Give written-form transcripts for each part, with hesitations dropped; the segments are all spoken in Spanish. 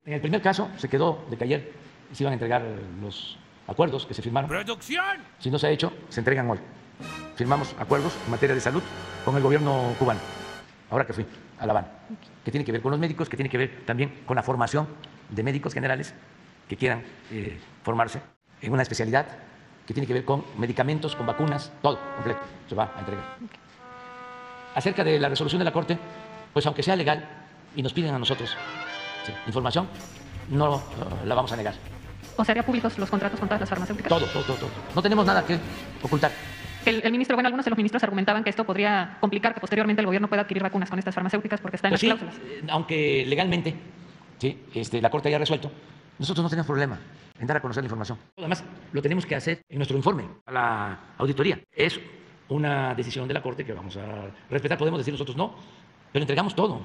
En el primer caso se quedó de que ayer se iban a entregar los acuerdos que se firmaron. ¡Producción! Si no se ha hecho, se entregan hoy. Firmamos acuerdos en materia de salud con el gobierno cubano, ahora que fui a La Habana, que tiene que ver con los médicos, que tiene que ver también con la formación de médicos generales que quieran formarse en una especialidad, que tiene que ver con medicamentos, con vacunas, todo completo se va a entregar. Acerca de la resolución de la Corte, pues aunque sea legal y nos piden a nosotros información, no la vamos a negar. ¿O se haría públicos los contratos con todas las farmacéuticas? Todo. No tenemos nada que ocultar. El ministro, bueno, algunos de los ministros argumentaban que esto podría complicar que posteriormente el gobierno pueda adquirir vacunas con estas farmacéuticas porque está en Pues las sí, cláusulas. aunque legalmente la Corte haya resuelto, nosotros no tenemos problema en dar a conocer la información. Además, lo tenemos que hacer en nuestro informe a la auditoría. Es una decisión de la Corte que vamos a respetar. Podemos decir nosotros no, pero entregamos todo.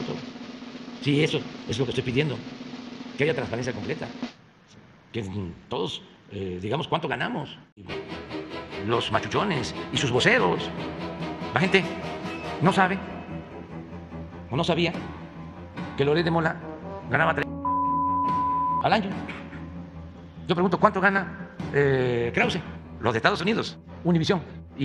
Sí, eso es lo que estoy pidiendo, que haya transparencia completa, que todos digamos cuánto ganamos. Los machuchones y sus voceros. La gente no sabe o no sabía que Loret de Mola ganaba 3 al año. Yo pregunto, ¿cuánto gana Krause? Los de Estados Unidos, Univisión.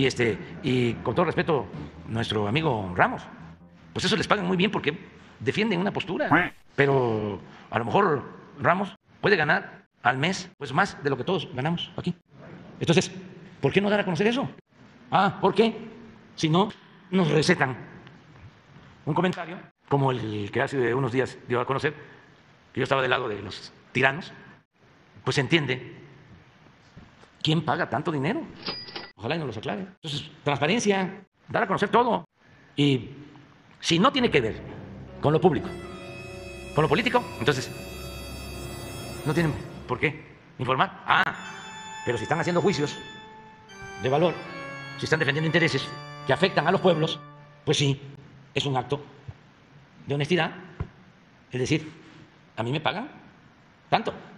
Y con todo respeto, nuestro amigo Ramos. Pues eso les pagan muy bien porque defienden una postura. Pero a lo mejor Ramos puede ganar al mes pues más de lo que todos ganamos aquí. Entonces, ¿por qué no dar a conocer eso? ¿Por qué? Si no, nos recetan un comentario como el que hace unos días dio a conocer, que yo estaba del lado de los tiranos, pues se entiende quién paga tanto dinero. Ojalá y nos los aclare. Entonces, transparencia, dar a conocer todo. Y si no tiene que ver con lo público, con lo político, entonces no tienen por qué informar. Pero si están haciendo juicios de valor, si están defendiendo intereses que afectan a los pueblos, pues sí, es un acto de honestidad. Es decir, a mí me pagan tanto.